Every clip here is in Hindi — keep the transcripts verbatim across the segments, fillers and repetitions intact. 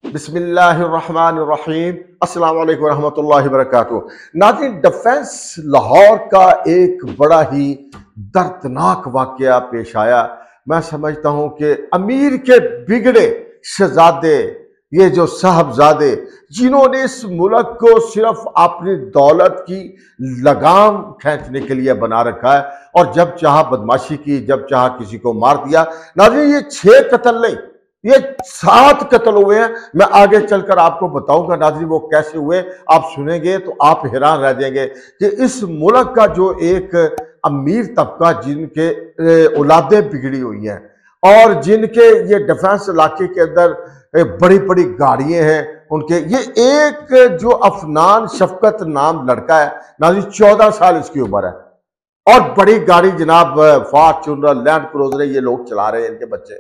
बिस्मिल्लाहिर्रहमानिर्रहीम अस्सलाम वालेकुम रहमतुल्लाहि व बरकातुहू। नाज़रीन, डिफेंस लाहौर का एक बड़ा ही दर्दनाक वाकया पेश आया। मैं समझता हूं कि अमीर के बिगड़े शहजादे, ये जो साहबजादे जिन्होंने इस मुल्क को सिर्फ अपनी दौलत की लगाम खींचने के लिए बना रखा है और जब चाह बदमाशी की, जब चाह किसी को मार दिया। नाज़रीन, ये छह कत्ल नहीं, ये सात कत्ल हुए हैं। मैं आगे चलकर आपको बताऊंगा नाज़रीन वो कैसे हुए। आप सुनेंगे तो आप हैरान रह जाएंगे कि इस मुल्क का जो एक अमीर तबका, जिनके औलादें बिगड़ी हुई हैं और जिनके ये डिफेंस इलाके के अंदर बड़ी बड़ी गाड़ियां हैं उनके, ये एक जो अफनान शफकत नाम लड़का है नाज़रीन, चौदह साल इसकी उम्र है और बड़ी गाड़ी जनाब फॉर्च्यूनर, लैंड क्रूजर ये लोग चला रहे हैं, इनके बच्चे।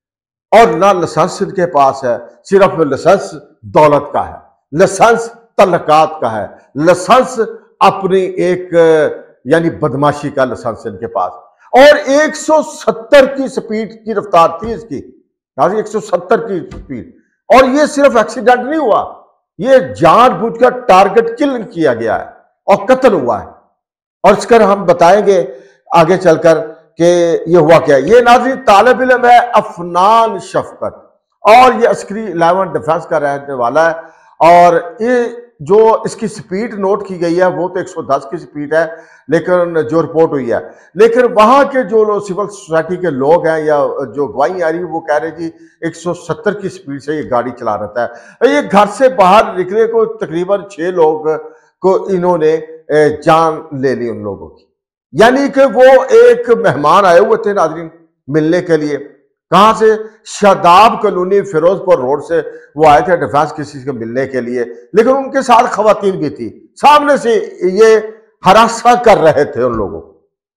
और ना लाइसेंस इनके पास है, सिर्फ लाइसेंस दौलत का है, लाइसेंस तल्लकात का है, लाइसेंस अपनी एक यानी बदमाशी का लाइसेंस इनके पास। और एक सौ सत्तर की स्पीड की रफ्तार थी इसकी, एक सौ सत्तर की स्पीड। और ये सिर्फ एक्सीडेंट नहीं हुआ, ये जानबूझकर टारगेट किल किया गया है और कत्ल हुआ है। और इसकर हम बताएंगे आगे चलकर कि ये हुआ क्या। ये नाज़रीन तालिब इल्म है अफनान शफकत और ये अस्करी इलेवन डिफेंस का रहने वाला है। और ये जो इसकी स्पीड नोट की गई है वो तो एक सौ दस की स्पीड है, लेकिन जो रिपोर्ट हुई है, लेकिन वहां के जो लोग सिविल सोसाइटी के लोग हैं या जो गवाही आ रही है वो कह रहे जी एक सौ सत्तर की स्पीड से ये गाड़ी चला रहता है। ये घर से बाहर निकले को तकरीबन छह लोग को इन्होंने जान ले ली उन लोगों की, यानी कि वो एक मेहमान आए हुए थे नाज़रीन मिलने के लिए। कहां से? शादाब कॉलोनी फिरोजपुर रोड से वो आए थे डिफेंस किसी से मिलने के लिए, लेकिन उनके साथ खवातीन भी थी। सामने से ये हरासा कर रहे थे उन लोगों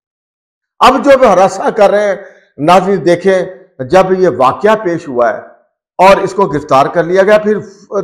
को। अब जो हरासा कर रहे हैं नाज़रीन, देखें जब ये वाकया पेश हुआ है और इसको गिरफ्तार कर लिया गया, फिर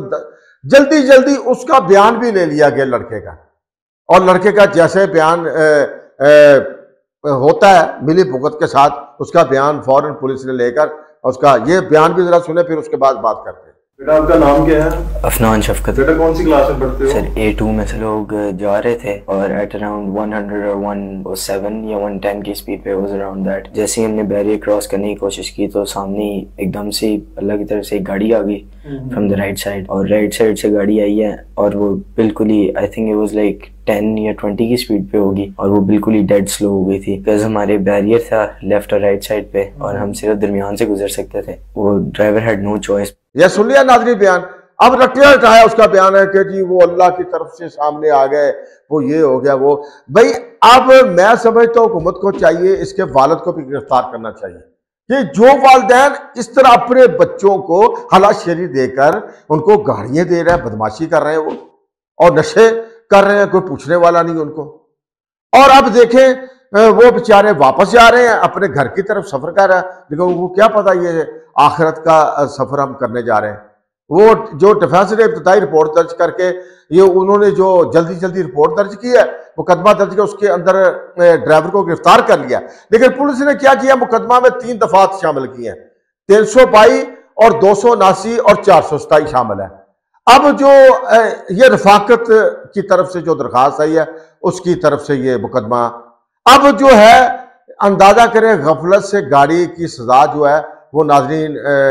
जल्दी जल्दी उसका बयान भी ले लिया गया लड़के का। और लड़के का जैसे बयान ए, ए, होता है मिली भुगत के साथ, उसका बयान फौरन पुलिस ने लेकर उसका ये बयान भी जरा सुने, फिर उसके बाद बात करते हैं। बेटा आपका नाम क्या है? अफनान शफकत। बेटा कौन सी क्लास में पढ़ते हो? सर ए टू में से लोग जा रहे थे और एट अराउंड वन हंड्रेड और वन ओ सेवन या वन टेन की स्पीड पे वाज अराउंड दैट। जैसे ही हमने बैरियर क्रॉस करने की कोशिश की तो सामने एकदम से अल्लाह की तरफ से एक गाड़ी आ गई फ्रॉम द राइट साइड, और राइट साइड से गाड़ी आई है और वो बिल्कुल ही I think it was like ten या ट्वेंटी की स्पीड पे होगी और वो बिल्कुल ही डेड स्लो हो गई थी बिकॉज हमारे बैरियर था लेफ्ट और राइट साइड पे और हम सिर्फ दरमियान से गुजर सकते थे। वो ड्राइवर हैड नो चॉइस। यह सुन लिया नाज़रीन बयान। अब रटिया रटाया उसका बयान है कि जी वो अल्लाह की तरफ से सामने आ गए, वो ये हो गया वो। भाई अब मैं समझता हूँ हुकूमत को चाहिए इसके वालिद को भी गिरफ्तार करना चाहिए कि जो वालिदैन इस तरह अपने बच्चों को हलाशेरी देकर उनको गाड़ियां दे रहे हैं, बदमाशी कर रहे हैं वो और नशे कर रहे हैं, कोई पूछने वाला नहीं उनको। और अब देखें वो बेचारे वापस जा रहे हैं अपने घर की तरफ सफर कर रहे हैं, लेकिन उनको क्या पता ये आखिरत का सफर हम करने जा रहे हैं। वो जो डिफेंस ने इब्तदाई रिपोर्ट दर्ज करके ये उन्होंने जो जल्दी जल्दी रिपोर्ट दर्ज की है, मुकदमा दर्ज किया, उसके अंदर ड्राइवर को गिरफ्तार कर लिया। लेकिन पुलिस ने क्या किया, मुकदमा में तीन दफात शामिल किए हैं, तीन सौ बाई और दो सौ उनासी और चार सौ सताई शामिल है। अब जो ये रफाकत की तरफ से जो दरखास्त आई है उसकी तरफ से ये मुकदमा अब जो है अंदाजा करें गफलत से गाड़ी की सजा जो है वो नाज़रीन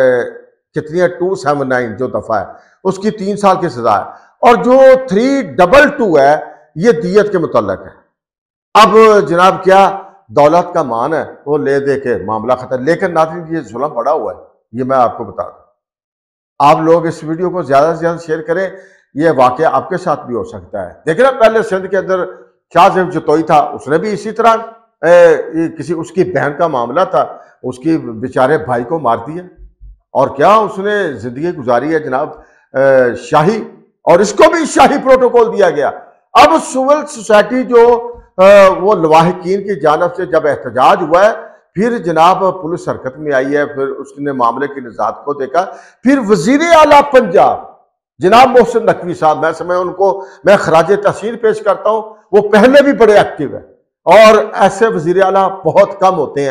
कितनी है, टू सेवन नाइन जो दफा है उसकी तीन साल की सजा है और जो थ्री डबल टू है ये दियत के मुतल्लक है। अब जनाब क्या दौलत का मान है वो ले दे के मामला खत्म। लेकिन नाज़रीन ये जुल्म बड़ा हुआ है, ये मैं आपको बता दूं। आप लोग इस वीडियो को ज्यादा से ज्यादा शेयर करें, यह वाकया आपके साथ भी हो सकता है। देखिए ना, पहले सिंध के अंदर शाहजेब जतोई था, उसने भी इसी तरह ए, किसी उसकी बहन का मामला था, उसकी बेचारे भाई को मार दिया और क्या उसने जिंदगी गुजारी है जनाब शाही, और इसको भी शाही प्रोटोकॉल दिया गया। अब सिविल सोसाइटी जो आ, वो लवाहिकीन की जानब से जब एहतजाज हुआ है, फिर जनाब पुलिस हरकत में आई है, फिर उसने मामले की निजात को देखा। फिर वजीर आला पंजाब जनाब मोहसिन नकवी साहब, मैं समय उनको मैं खराज तहसीन पेश करता हूं, वो पहले भी बड़े एक्टिव है और ऐसे वजीर आला बहुत कम होते हैं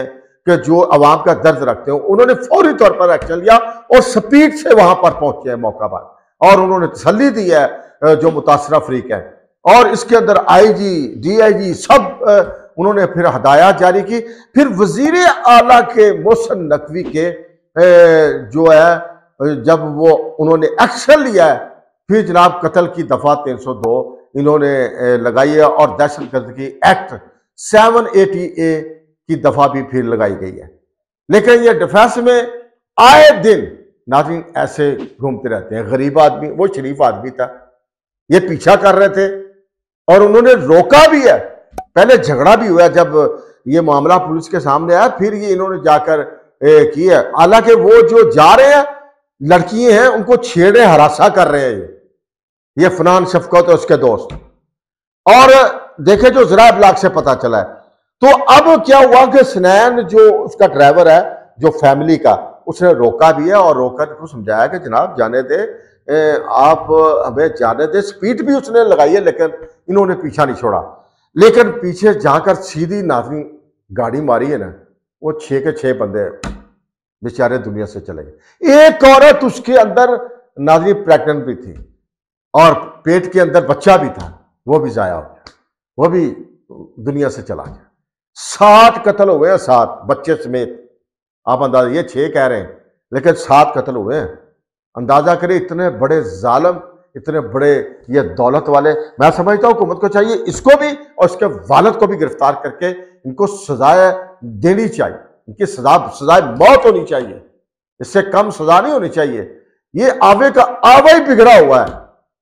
कि जो अवाम का दर्द रखते हो, उन्होंने फौरी तौर पर एक्शन लिया और स्पीड से वहां पर पहुंचे हैं मौका पर, और उन्होंने तसल्ली दी है जो मुतासरा अफरीक है। और इसके अंदर आई जी, डी आई जी सब उन्होंने फिर हदायत जारी की। फिर वजीर आला के मोहसिन नकवी के जो है जब वो उन्होंने एक्शन लिया है, फिर जनाब कत्ल की दफा तीन सौ दो इन्होंने लगाई है और दहशत गर्दी एक्ट सेवन एटी ए की दफा भी फिर लगाई गई है। लेकिन ये डिफेंस में आए दिन नाज़रीन ऐसे घूमते रहते हैं। गरीब आदमी, वो शरीफ आदमी था, ये पीछा कर रहे थे और उन्होंने रोका भी है। पहले झगड़ा भी हुआ जब ये मामला पुलिस के सामने आया, फिर ये इन्होंने जाकर किया। हालांकि वो जो जा रहे हैं लड़कियां हैं, उनको छेड़े हरासा कर रहे हैं ये ये फनान शफकत और उसके दोस्त। और देखे जो जरा ब्लॉक से पता चला है। तो अब क्या हुआ कि स्नैन जो उसका ड्राइवर है, जो फैमिली का, उसने रोका भी है और रोकर उसको समझाया कि जनाब जाने दे, आप हमें जाने दे। स्पीड भी उसने लगाई है लेकिन इन्होंने पीछा नहीं छोड़ा। लेकिन पीछे जाकर सीधी नाज़रीन गाड़ी मारी है ना, वो छह के छह बंदे बेचारे दुनिया से चले गए। एक औरत उसके अंदर नाज़रीन प्रेग्नेंट भी थी और पेट के अंदर बच्चा भी था, वो भी जाया हो गया, वो भी दुनिया से चला गया। सात कत्ल हुए हैं, सात बच्चे समेत। आप अंदाजा, ये छह कह रहे हैं लेकिन सात कत्ल हुए हैं। अंदाजा करें इतने बड़े जालिम, इतने बड़े ये दौलत वाले। मैं समझता हूं हुकूमत को चाहिए इसको भी और इसके वालिद को भी गिरफ्तार करके इनको सजाएं देनी चाहिए। इनकी सजा सजाए मौत होनी चाहिए, इससे कम सजा नहीं होनी चाहिए। ये आवे का आवा ही बिगड़ा हुआ है।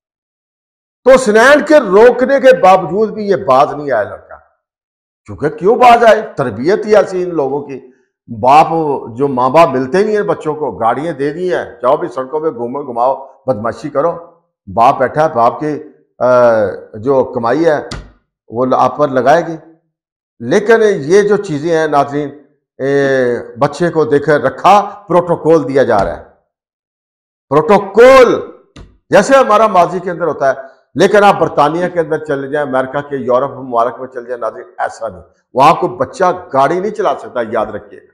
तो स्नैन के रोकने के बावजूद भी ये बाज नहीं आया लड़का। क्योंकि क्यों बाज आए? तरबियत ही ऐसी इन लोगों की। बाप जो माँ बाप मिलते नहीं है बच्चों को, गाड़ियां दे दी हैं, जाओ भी सड़कों पे घूमो घुमाओ बदमाशी करो। बाप बैठा है, बाप की जो कमाई है वो आप पर लगाएगी। लेकिन ये जो चीजें हैं नाज़रीन, बच्चे को देकर रखा, प्रोटोकॉल दिया जा रहा है। प्रोटोकॉल जैसे हमारा माजी के अंदर होता है। लेकिन आप बरतानिया के अंदर चले जाएं, अमेरिका के, यूरोप मुबारक में चले जाए नाज़रीन, ऐसा नहीं। वहां कोई बच्चा गाड़ी नहीं चला सकता, याद रखिएगा।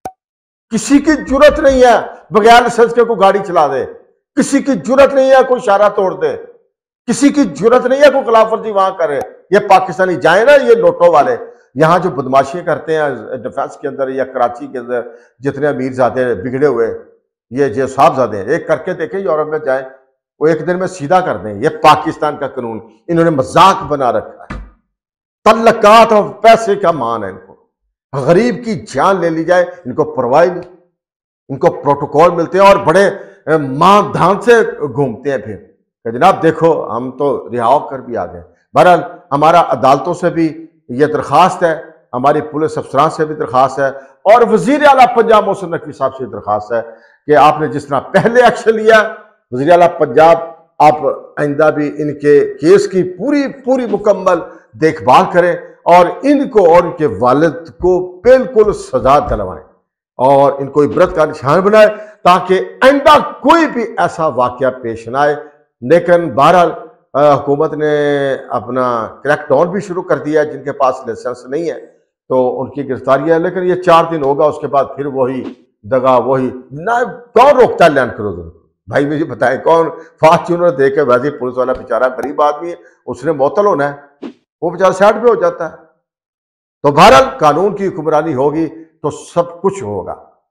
किसी की जुर्रत नहीं है बगैर लाइसेंस के कोई गाड़ी चला दे। किसी की जुर्रत नहीं है कोई इशारा तोड़ दे। किसी की जुर्रत नहीं है कोई खिलाफ वर्जी वहां करे। ये पाकिस्तानी जाए ना, ये नोटों वाले यहां जो बदमाशी करते हैं डिफेंस के अंदर या कराची के अंदर, जितने अमीर ज़ादे बिगड़े हुए, ये जो साहबजादे हैं, एक करके देखें यूरोप में जाए, वो एक दिन में सीधा कर दें। ये पाकिस्तान का कानून इन्होंने मजाक बना रखा है। तल्लकात और पैसे का मान है इनको। गरीब की जान ले ली जाए, इनको परवाह नहीं। इनको प्रोटोकॉल मिलते हैं और बड़े मां धान से घूमते हैं। फिर जनाब देखो हम तो रिहा कर भी आ गए। बहरहाल हमारा अदालतों से भी ये दरख्वास्त है, हमारी पुलिस अफसरान से भी दरख्वास्त है और वजीर आला पंजाब मोहसिन नकवी साहब से दरख्वास्त है कि आपने जिस तरह पहले एक्शन लिया, वजीर आला पंजाब आप आइंदा भी इनके केस की पूरी पूरी मुकम्मल देखभाल करें और इनको और इनके वालिद को बिल्कुल सजा दिलवाएं और इनको इबरत का निशान बनाए ताकि आइंदा कोई भी ऐसा वाकया पेश ना आए। लेकिन बहरहाल हुकूमत ने अपना क्रैकडाउन भी शुरू कर दिया है। जिनके पास लाइसेंस नहीं है तो उनकी गिरफ्तारी है। लेकिन ये चार दिन होगा, उसके बाद फिर वही दगा, वही ना। कौन रोकता है लैंड क्रूजर? भाई मुझे बताएं कौन? फॉर्च्यूनर दे के वैसे पुलिस वाला बेचारा गरीब आदमी है, उसने मुअत्तल होना है, वो बेचारा साइड पे हो जाता है। तो बहरहाल कानून की हुक्मरानी होगी तो सब कुछ होगा।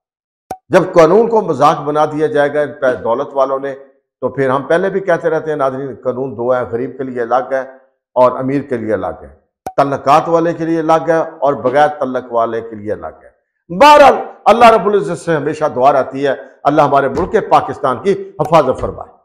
जब कानून को मजाक बना दिया जाएगा दौलत वालों ने, तो फिर हम पहले भी कहते रहते हैं नाज़रीन, कानून दो है, गरीब के लिए अलग है और अमीर के लिए अलग है, तल्लकात वाले के लिए अलग है और बगैर तल्लक वाले के लिए अलग है। बहरहाल अल्लाह रब्बुल इज्जत से हमेशा दुआ रहती है, अल्लाह हमारे मुल्क पाकिस्तान की हिफाजत फरमाए।